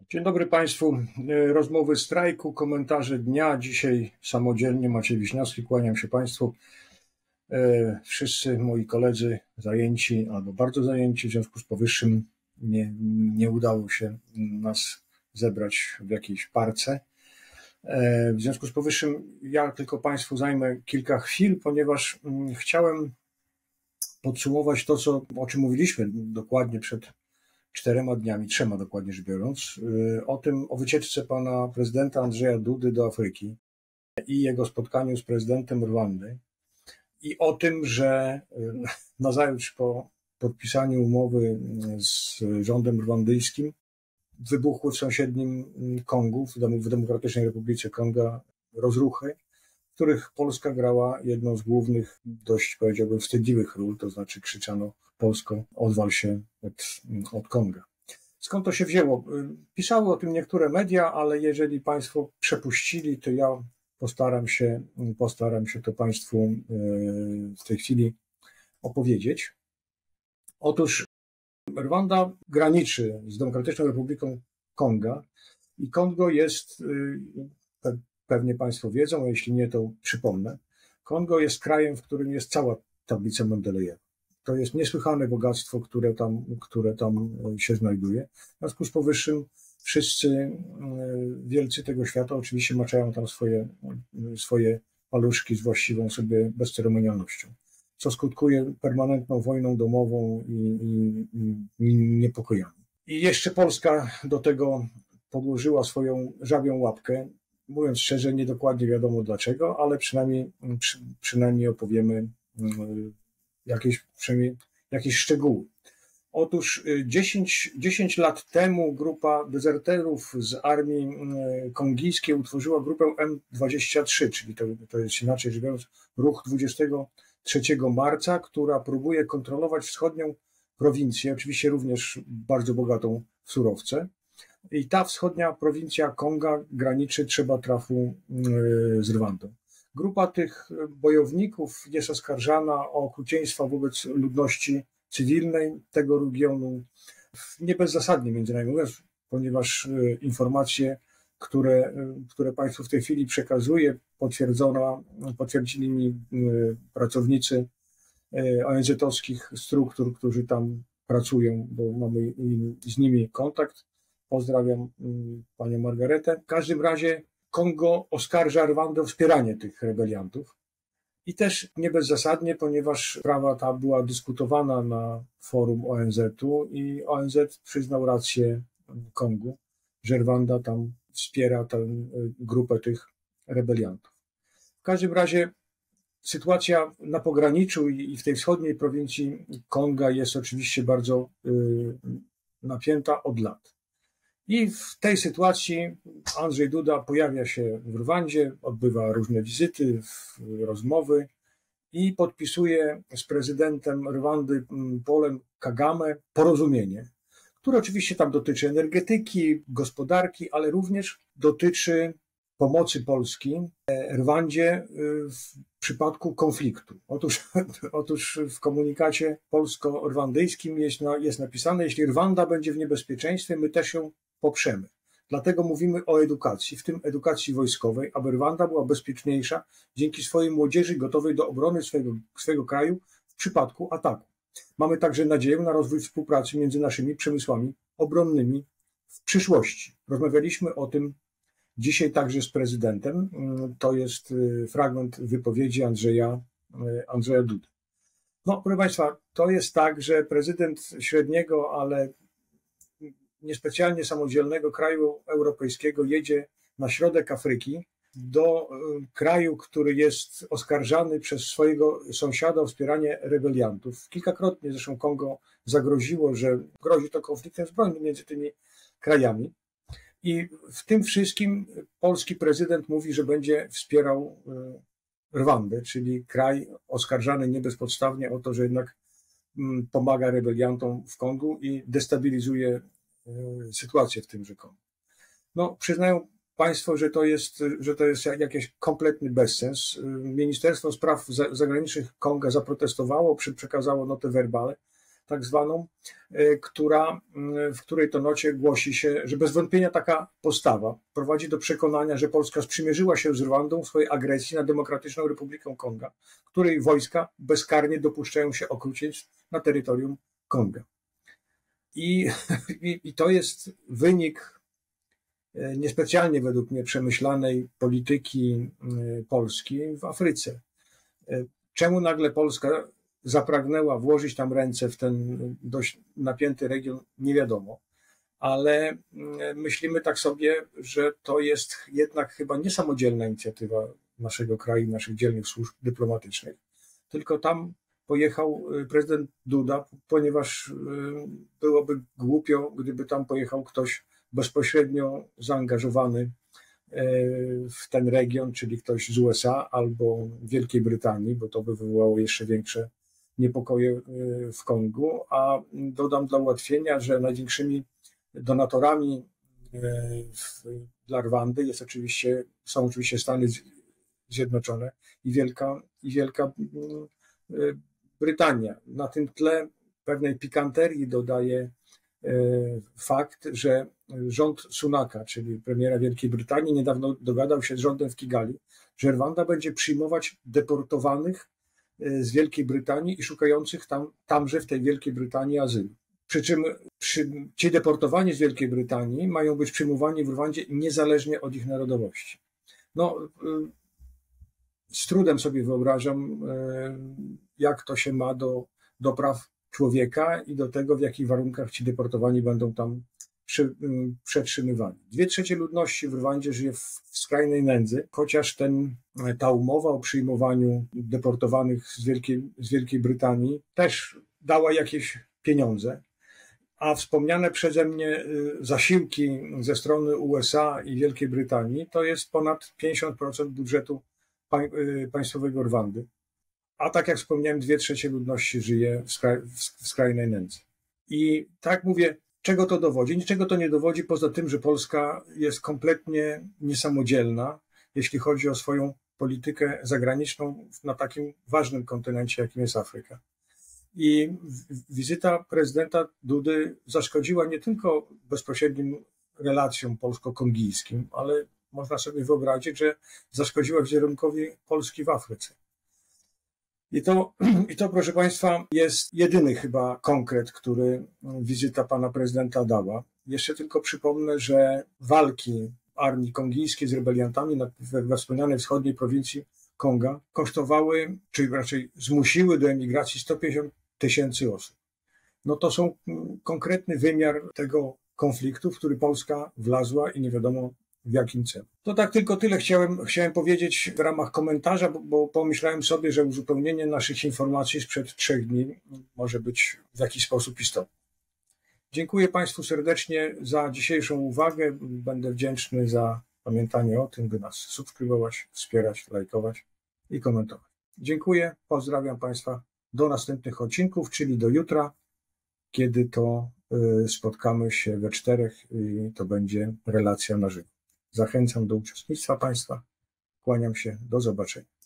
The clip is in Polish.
Dzień dobry Państwu. Rozmowy strajku, komentarze dnia. Dzisiaj samodzielnie Maciej Wiśniowski. Kłaniam się Państwu. Wszyscy moi koledzy zajęci albo bardzo zajęci, w związku z powyższym nie udało się nas zebrać w jakiejś parce. W związku z powyższym ja tylko Państwu zajmę kilka chwil, ponieważ chciałem podsumować to, o czym mówiliśmy dokładnie przed 4 dniami, 3 dokładnie rzecz biorąc, o wycieczce pana prezydenta Andrzeja Dudy do Afryki i jego spotkaniu z prezydentem Rwandy i o tym, że nazajutrz po podpisaniu umowy z rządem rwandyjskim wybuchły w sąsiednim Kongu, w Demokratycznej Republice Konga rozruchy, w których Polska grała jedną z głównych, dość powiedziałbym wstydliwych ról, to znaczy krzyczano Polsko, odwal się od Konga. Skąd to się wzięło? Pisały o tym niektóre media, ale jeżeli Państwo przepuścili, to ja postaram się to Państwu w tej chwili opowiedzieć. Otóż Rwanda graniczy z Demokratyczną Republiką Konga i Kongo jest, pewnie Państwo wiedzą, a jeśli nie, to przypomnę, Kongo jest krajem, w którym jest cała tablica Mendelejewa. To jest niesłychane bogactwo, które tam się znajduje. W związku z powyższym wszyscy wielcy tego świata oczywiście maczają tam swoje paluszki z właściwą sobie bezceremonialnością, co skutkuje permanentną wojną domową i niepokojami. I jeszcze Polska do tego podłożyła swoją żabią łapkę. Mówiąc szczerze, niedokładnie wiadomo dlaczego, ale przynajmniej opowiemy jakieś szczegóły. Otóż 10 lat temu grupa dezerterów z armii kongijskiej utworzyła grupę M23, czyli to jest inaczej rzecz biorąc ruch 23 marca, która próbuje kontrolować wschodnią prowincję, oczywiście również bardzo bogatą w surowce. I ta wschodnia prowincja Konga graniczy trzeba trafu z Rwandą. Grupa tych bojowników jest oskarżana o okrucieństwa wobec ludności cywilnej tego regionu, nie bezzasadnie między nami mówiąc, ponieważ informacje, które Państwu w tej chwili przekazuję, potwierdzili mi pracownicy ONZ-owskich struktur, którzy tam pracują, bo mamy z nimi kontakt. Pozdrawiam panią Margaretę. W każdym razie Kongo oskarża Rwandę o wspieranie tych rebeliantów i też nie bezzasadnie, ponieważ sprawa ta była dyskutowana na forum ONZ-u i ONZ przyznał rację Kongu, że Rwanda tam wspiera tę grupę tych rebeliantów. W każdym razie sytuacja na pograniczu i w tej wschodniej prowincji Konga jest oczywiście bardzo napięta od lat. I w tej sytuacji Andrzej Duda pojawia się w Rwandzie, odbywa różne wizyty, rozmowy i podpisuje z prezydentem Rwandy Paulem Kagame porozumienie, które oczywiście tam dotyczy energetyki, gospodarki, ale również dotyczy pomocy Polski Rwandzie w przypadku konfliktu. Otóż w komunikacie polsko-rwandyjskim jest napisane, jeśli Rwanda będzie w niebezpieczeństwie, my też ją poprzemy. Dlatego mówimy o edukacji, w tym edukacji wojskowej, aby Rwanda była bezpieczniejsza dzięki swojej młodzieży gotowej do obrony swojego kraju w przypadku ataku. Mamy także nadzieję na rozwój współpracy między naszymi przemysłami obronnymi w przyszłości. Rozmawialiśmy o tym dzisiaj także z prezydentem. To jest fragment wypowiedzi Andrzeja Dudy. No, proszę Państwa, to jest tak, że prezydent średniego, ale niespecjalnie samodzielnego kraju europejskiego jedzie na środek Afryki do kraju, który jest oskarżany przez swojego sąsiada o wspieranie rebeliantów. Kilkakrotnie zresztą Kongo zagroziło, że grozi to konfliktem zbrojnym między tymi krajami. I w tym wszystkim polski prezydent mówi, że będzie wspierał Rwandę, czyli kraj oskarżany nie bezpodstawnie o to, że jednak pomaga rebeliantom w Kongu i destabilizuje sytuację w tymże Kongu. No, przyznają Państwo, że to jest jakiś kompletny bezsens. Ministerstwo Spraw Zagranicznych Konga zaprotestowało, przekazało notę verbale. tak zwaną, w której to nocie głosi się, że bez wątpienia taka postawa prowadzi do przekonania, że Polska sprzymierzyła się z Rwandą w swojej agresji na Demokratyczną Republikę Konga, której wojska bezkarnie dopuszczają się okrucieństw na terytorium Konga. I to jest wynik niespecjalnie według mnie przemyślanej polityki Polski w Afryce. Czemu nagle Polska zapragnęła włożyć tam ręce w ten dość napięty region, nie wiadomo, ale myślimy tak sobie, że to jest jednak chyba niesamodzielna inicjatywa naszego kraju, naszych dzielnych służb dyplomatycznych, tylko tam pojechał prezydent Duda, ponieważ byłoby głupio, gdyby tam pojechał ktoś bezpośrednio zaangażowany w ten region, czyli ktoś z USA albo Wielkiej Brytanii, bo to by wywołało jeszcze większe niepokoje w Kongu, a dodam dla ułatwienia, że największymi donatorami dla Rwandy są oczywiście Stany Zjednoczone i Wielka Brytania. Na tym tle pewnej pikanterii dodaje fakt, że rząd Sunaka, czyli premiera Wielkiej Brytanii, niedawno dogadał się z rządem w Kigali, że Rwanda będzie przyjmować deportowanych z Wielkiej Brytanii i szukających tamże w tej Wielkiej Brytanii azylu. Przy czym ci deportowani z Wielkiej Brytanii mają być przyjmowani w Rwandzie niezależnie od ich narodowości. No, z trudem sobie wyobrażam, jak to się ma do praw człowieka i do tego, w jakich warunkach ci deportowani będą tam przetrzymywani. 2/3 ludności w Rwandzie żyje w skrajnej nędzy, chociaż ta umowa o przyjmowaniu deportowanych z Wielkiej Brytanii też dała jakieś pieniądze, a wspomniane przeze mnie zasiłki ze strony USA i Wielkiej Brytanii to jest ponad 50% budżetu państwowego Rwandy. A tak jak wspomniałem, 2/3 ludności żyje w skrajnej nędzy. I tak mówię, czego to dowodzi? Niczego to nie dowodzi, poza tym, że Polska jest kompletnie niesamodzielna, jeśli chodzi o swoją politykę zagraniczną na takim ważnym kontynencie, jakim jest Afryka. I wizyta prezydenta Dudy zaszkodziła nie tylko bezpośrednim relacjom polsko-kongijskim, ale można sobie wyobrazić, że zaszkodziła wizerunkowi Polski w Afryce. I to, proszę Państwa, jest jedyny chyba konkret, który wizyta pana prezydenta dała. Jeszcze tylko przypomnę, że walki armii kongijskiej z rebeliantami we wspomnianej wschodniej prowincji Konga kosztowały, czy raczej zmusiły do emigracji 150 000 osób. No to są konkretny wymiar tego konfliktu, w który Polska wlazła i nie wiadomo w jakim celu. To tak tylko tyle chciałem powiedzieć w ramach komentarza, bo pomyślałem sobie, że uzupełnienie naszych informacji sprzed 3 dni może być w jakiś sposób istotne. Dziękuję Państwu serdecznie za dzisiejszą uwagę. Będę wdzięczny za pamiętanie o tym, by nas subskrybować, wspierać, lajkować i komentować. Dziękuję, pozdrawiam Państwa do następnych odcinków, czyli do jutra, kiedy to spotkamy się we 4 i to będzie relacja na żywo. Zachęcam do uczestnictwa Państwa. Kłaniam się. Do zobaczenia.